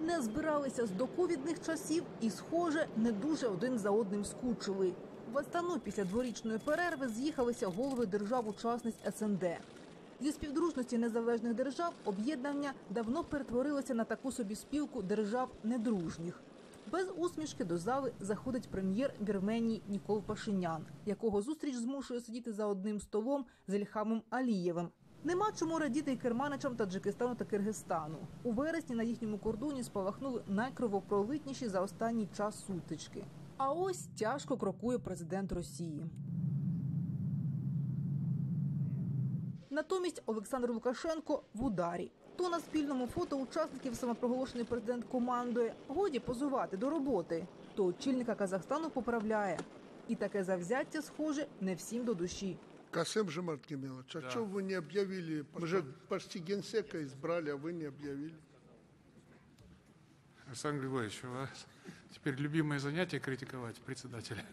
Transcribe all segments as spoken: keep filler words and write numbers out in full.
Не збиралися з доковідних часів і, схоже, не дуже один за одним скучили. В Астану після дворічної перерви з'їхалися голови держав-учасниць ес ен де. Зі співдружності незалежних держав об'єднання давно перетворилося на таку собі спілку держав недружніх. Без усмішки до зали заходить прем'єр Вірменії Нікол Пашинян, якого зустріч змушує сидіти за одним столом з Ільхамом Алієвим. Нема чому радіти й керманичам Таджикистану та Киргизстану. У вересні на їхньому кордоні спалахнули найкровопролитніші за останній час сутички. А ось тяжко крокує президент Росії. Натомість Олександр Лукашенко в ударі. То на спільному фото учасників самопроголошений президент командує: годі позувати до роботи. То очільника Казахстану поправляє. І таке завзяття, схоже, не всім до душі. Касым-Жомарт Кемелович, а да. Что вы не объявили? Мы же почти генсека избрали, а вы не объявили. Александр Григорьевич, у вас теперь любимое занятие критиковать председателя.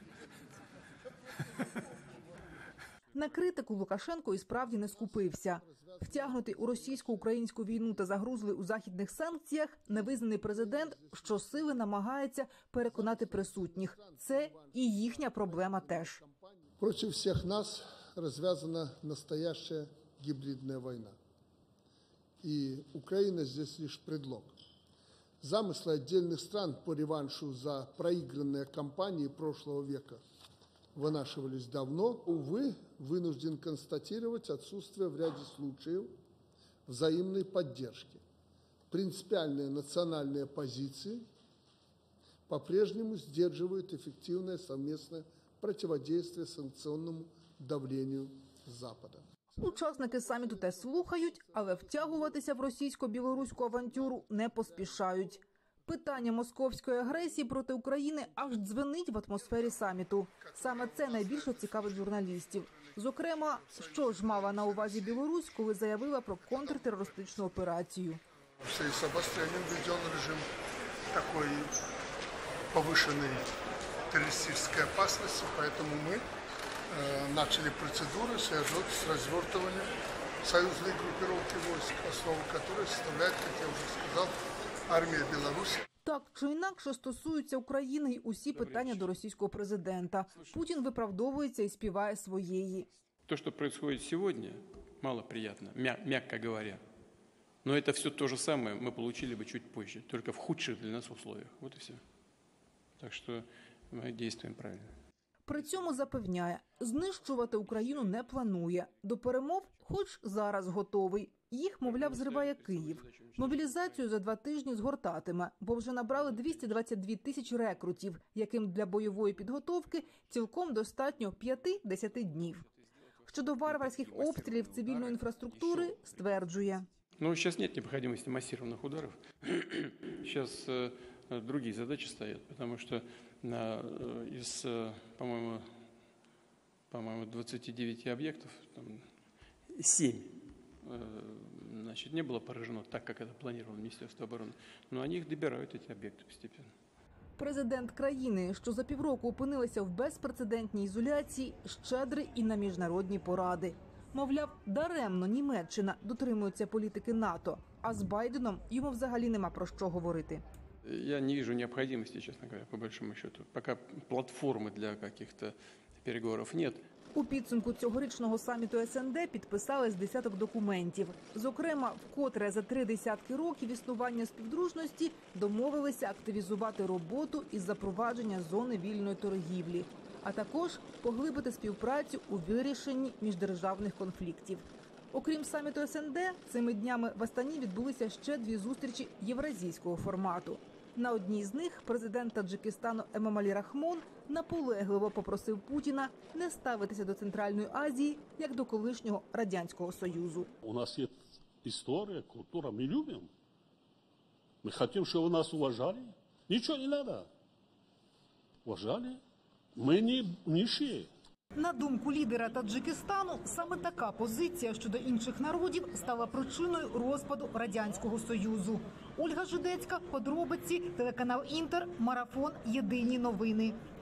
На критику Лукашенко і справді не скупився. Втягнутий у російсько-українську війну та загрузлий у західних санкціях, невизнаний президент щосили намагається переконати присутніх. Це і їхня проблема теж. Проти всіх нас развязана настоящая гибридная война. И Украина здесь лишь предлог. Замыслы отдельных стран по реваншу за проигранные кампании прошлого века вынашивались давно. Увы, вынужден констатировать отсутствие в ряде случаев взаимной поддержки. Принципиальные национальные позиции по-прежнему сдерживают эффективное совместное противодействие санкционному давленню Запада. Учасники саміту теж слухають, але втягуватися в російсько-білоруську авантюру не поспішають. Питання московської агресії проти України аж дзвенить в атмосфері саміту. Саме це найбільше цікавить журналістів. Зокрема, що ж мала на увазі Білорусь, коли заявила про контртерористичну операцію. В связи с обострением введен режим такой повышенной террористической опасности, поэтому мы э, начали процедуры, связанные с развертыванием союзной группировки войск, основу которой составляет, как я уже сказал, армія Білорусі. Так чи інакше стосуються України й усі питання до російського президента. Путін виправдовується і співає своєї. То, що відбувається сьогодні, малоприємно, м'яко говоря. Но це все те ж саме ми отримали б чуть позже, тільки в худших для нас условиях. Вот і все. Так що ми діємо правильно. При цьому запевняє, знищувати Україну не планує. До перемов хоч зараз готовий. Їх, мовляв, зриває Київ. Мобілізацію за два тижні згортатиме, бо вже набрали двісті двадцять дві тисячі рекрутів, яким для бойової підготовки цілком достатньо п'яти-десяти днів. Щодо варварських обстрілів цивільної інфраструктури, стверджує. Ну, сейчас нет необходимости массированных ударов. Сейчас э, другие задачи стоят, потому что э, из, э, по-моему, по-моему, двадцати девяти объектов, там, семь э, значит, не было поражено так, как это планировало Министерство обороны. Но они их добирают, эти объекты, постепенно. Президент країни, що за півроку опинилася в безпрецедентній ізоляції, щедрий і на міжнародні поради. Мовляв, даремно Німеччина дотримується політики НАТО, а з Байденом йому взагалі нема про що говорити. Я не вижу необходимости, честно говоря, по большому счету. Пока платформы для каких-то переговоров нет. У підсумку цьогорічного саміту ес ен де підписали з десяток документів. Зокрема, вкотре за три десятки років існування співдружності домовилися активізувати роботу із запровадження зони вільної торгівлі, а також поглибити співпрацю у вирішенні міждержавних конфліктів. Окрім саміту ес ен де, цими днями в Астані відбулися ще дві зустрічі євразійського формату. На одній з них президент Таджикистану Емомалі Рахмон наполегливо попросив Путіна не ставитися до Центральної Азії як до колишнього Радянського Союзу. У нас є історія, культура, ми любимо. Ми хочемо, щоб нас уважали. Нічого не треба. Уважали. Ми не ніші. На думку лідера Таджикистану, саме така позиція щодо інших народів стала причиною розпаду Радянського Союзу. Ольга Жидецька, подробиці, телеканал Інтер, Марафон, Єдині новини.